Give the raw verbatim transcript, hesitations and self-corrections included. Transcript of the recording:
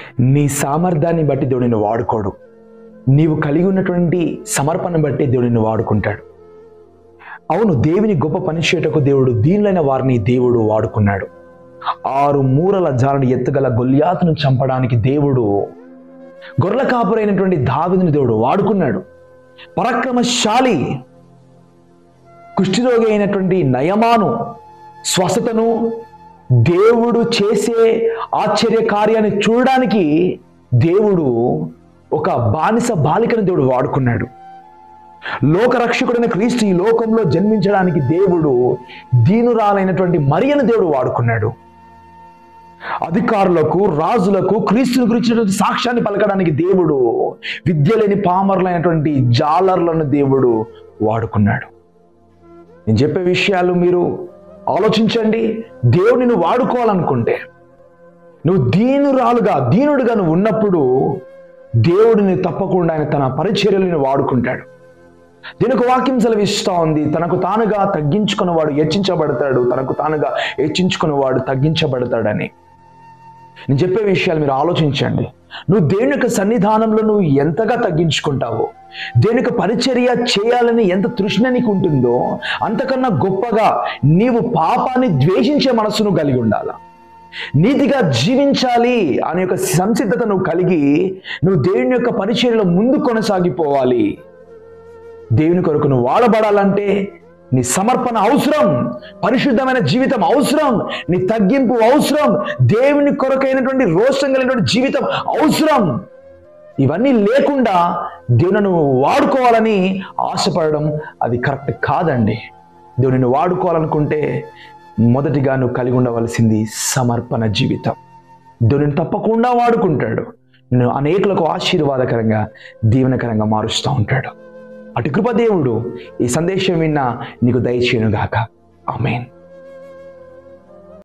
నీ సామర్థ్యాన్ని బట్టి దేవుడు నిన్ను వాడుకోడు. నీవు కలిగి ఉన్నటువంటి సమర్పణను బట్టి దేవుడు నిన్ను వాడుకుంటాడు. అవును, దేవుని గొప్ప పని చేయటకు దేవుడు దీనులైన వారిని దేవుడు వాడుకున్నాడు. ఆరు మూరల జాలను ఎత్తుగల గొల్యాతును చంపడానికి దేవుడు గొర్రెల కాపురైనటువంటి దావీదుని దేవుడు వాడుకున్నాడు. పరాక్రమశాలి కుష్ఠరోగి అయినటువంటి నయమాను స్వస్థతను దేవుడు చేసే ఆశ్చర్య కార్యాన్ని చూడడానికి దేవుడు ఒక బానిస బాలికను దేవుడు వాడుకున్నాడు. లోకరక్షకుడైన క్రీస్తు ఈ లోకంలో జన్మించడానికి దేవుడు దీనురాలైనటువంటి మరియను దేవుడు వాడుకున్నాడు. అధికారులకు, రాజులకు క్రీస్తుని గురించినటువంటి సాక్ష్యాన్ని పలకడానికి దేవుడు విద్య లేని పామరులైనటువంటి జాలర్లను దేవుడు వాడుకున్నాడు. నేను చెప్పే విషయాలు మీరు ఆలోచించండి. దేవుడిని వాడుకోవాలనుకుంటే, నువ్వు దీనురాలుగా దీనుడుగా నువ్వు ఉన్నప్పుడు దేవుడిని తప్పకుండా ఆయన తన పరిచర్యలను వాడుకుంటాడు. దీనికి వాక్యం సెలవిస్తూ ఉంది, తనకు తానుగా తగ్గించుకున్నవాడు హెచ్చించబడతాడు, తనకు తానుగా హెచ్చించుకున్నవాడు తగ్గించబడతాడని. నేను చెప్పే విషయాలు మీరు ఆలోచించండి. నువ్వు దేవుని యొక్క సన్నిధానంలో నువ్వు ఎంతగా తగ్గించుకుంటావో, దేవుని యొక్క పరిచర్య చేయాలని ఎంత తృష్ణ నీకు ఉంటుందో, అంతకన్నా గొప్పగా నీవు పాపాన్ని ద్వేషించే మనస్సును కలిగి ఉండాలి. నీతిగా జీవించాలి అనే యొక్క సంసిద్ధత నువ్వు కలిగి నువ్వు దేవుని యొక్క పరిచర్యలో ముందు కొనసాగిపోవాలి. దేవుని కొరకు నువ్వు వాడబడాలంటే నీ సమర్పణ అవసరం, పరిశుద్ధమైన జీవితం అవసరం, నీ తగ్గింపు అవసరం, దేవుని కొరకైనటువంటి రోషం కలిగినటువంటి జీవితం అవసరం. ఇవన్నీ లేకుండా దేవుని నువ్వు వాడుకోవాలని ఆశపడడం అది కరెక్ట్ కాదండి. దేవుని వాడుకోవాలనుకుంటే మొదటిగా నువ్వు కలిగి ఉండవలసింది సమర్పణ జీవితం. దేవుని తప్పకుండా వాడుకుంటాడు. నేను అనేకులకు ఆశీర్వాదకరంగా దీవెనకరంగా మారుస్తూ ఉంటాడు. అటు కృప దేవుడు ఈ సందేశం విన్నా నీకు దయచేయునుగాక. ఆమేన్.